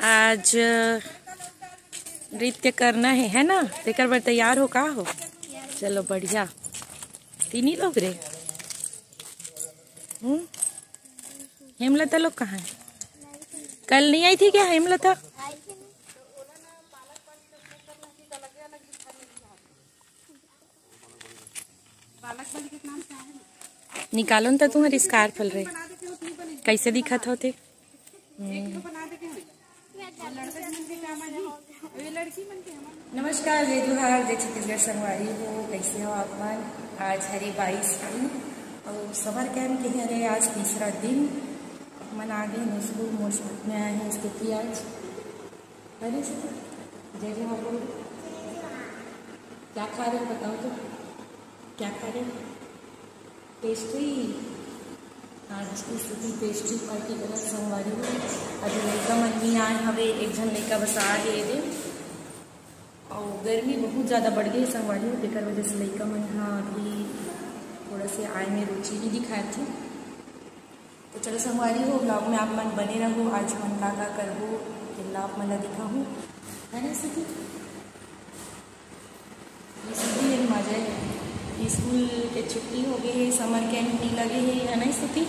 आज नृत्य करना है ना? तेकर बार तैयार हो का हो? चलो बढ़िया। तीन ही लोग रे। हेमलता लोग कहाँ है? कल नहीं आई थी क्या हेमलता? निकालो न तो तुम्हारी स्कार्फ फल रहे कैसे दिखा था थे? नमस्कार, जय जोहार, जय छत्तीसगढ़ संगवारी हो। कैसे हो आप मन? आज हरे 22 दिन और समर कैंप के हरे आज तीसरा दिन। मन आ गए स्कूल मोस्ट में आए हैं स्थिति आज। अरे जय जोहार बोल। क्या खा रहे हो बताओ तो? क्या खा रहे हो? पेस्ट्री। आज की स्थिति पेस्ट्री पार्टी करत संगवारी हो। अभी लड़का मन नहीं आए हवे, एक जन लड़का बस आ गए दे और गर्मी बहुत ज़्यादा बढ़ गई संगवारी हो। तेकर वजह से लड़का मन हाँ अभी थोड़ा से आए में रुचि ही दिखाए थे। तो चलो संगवारी हो, ब्लॉग में आप मन बने रहो। आज मन का करबो किला आप मन दिखाऊँ है ना स्थिति। दिन मजा है, स्कूल के छुट्टी हो गई है, समर कैंप नहीं लगे है ना स्थिति।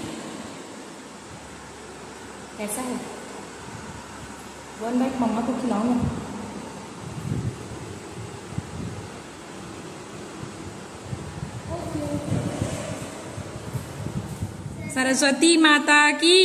कैसा है? वन बाइट मम्मा को खिलाओ ना। सरस्वती माता की।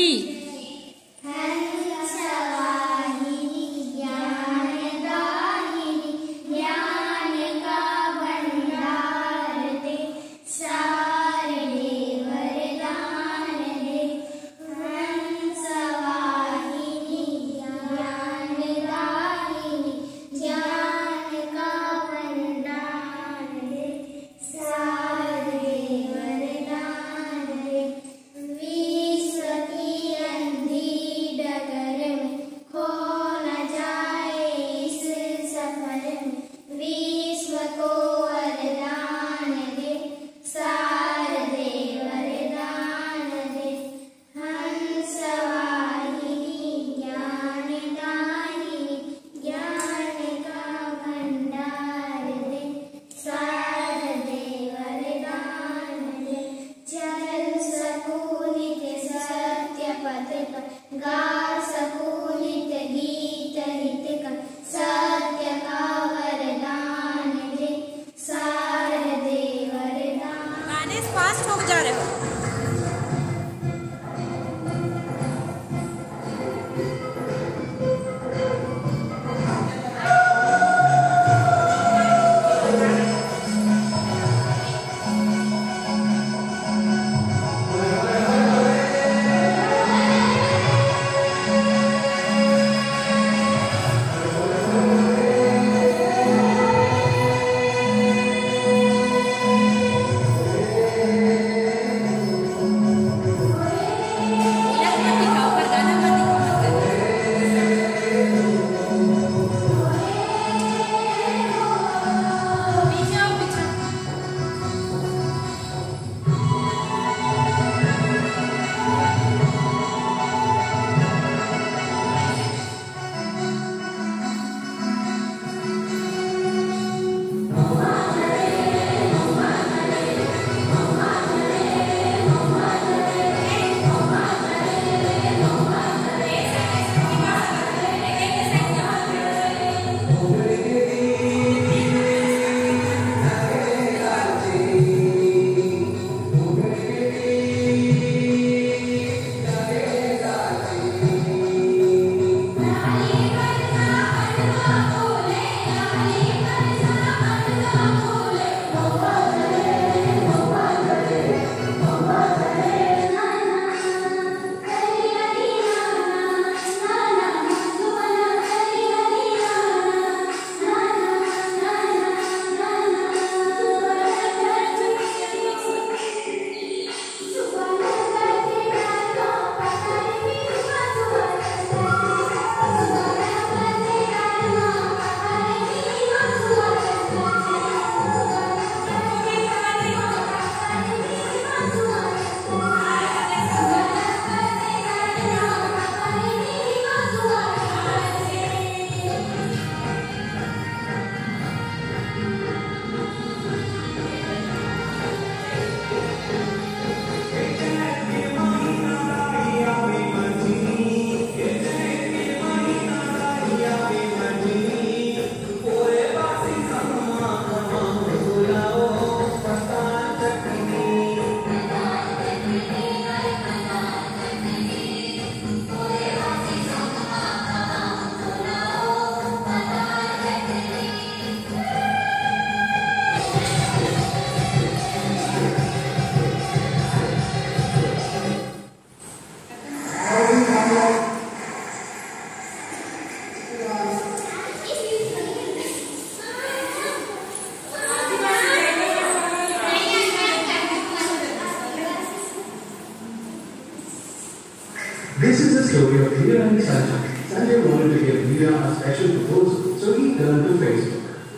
Sanjay wanted to give Veera a special proposal, so he turned to Facebook.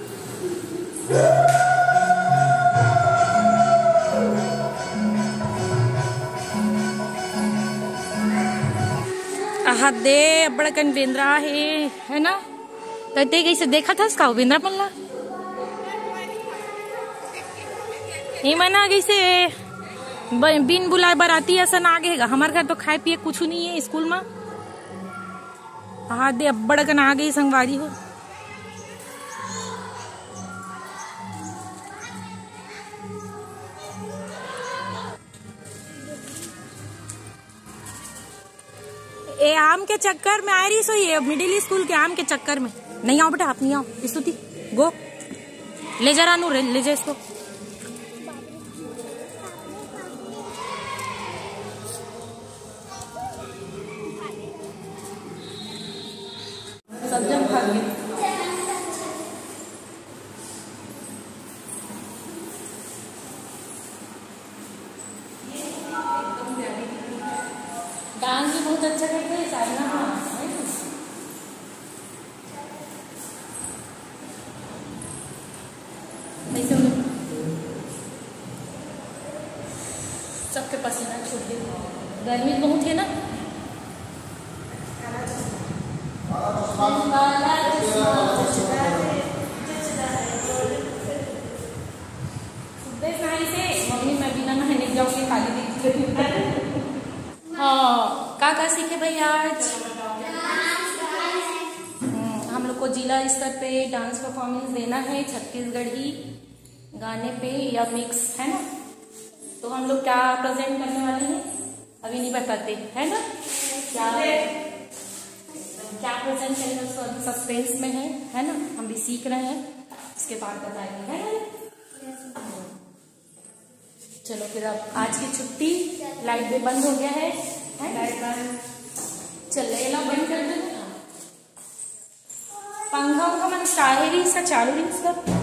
दे बड़कन वेंद्रा है ना तते कैसे देखा था इसका वेंद्रा पल्ला ये मना कैसे बिन बुलाए बराती ऐसा ना आगेगा हमारे घर तो खाए पिए कुछ नहीं है स्कूल में दे बड़कन आ गई संगवारी हो ए आम के चक्कर में आ रही सो ये मिडिल स्कूल के आम के चक्कर में नहीं आओ बेटा आप नहीं आओ स्तुति गो ले जा रानू ले जा इसको सब जन भाग गए डांस भी बहुत अच्छा करते हैं साधना सबके पसीना छूट गया गर्मी बहुत है ना मम्मी मैं बिना नहाने जाऊंगी खाली दिखती हाँ का सीखे भाई आज हम लोग को जिला स्तर पे डांस परफॉर्मेंस देना है छत्तीसगढ़ी गाने पे या मिक्स है ना तो हम लोग क्या प्रेजेंट करने वाले हैं अभी नहीं बताते है ना क्या प्रेजेंट करेंगे उसको अभी सस्पेंस में है ना हम भी सीख रहे हैं उसके बाद बताएंगे है ना चलो फिर अब आज की छुट्टी लाइट भी बंद हो गया है लाइट बंद चल बंद कर दो पंखा उनका मन स्टार है इसका चालू रही इसका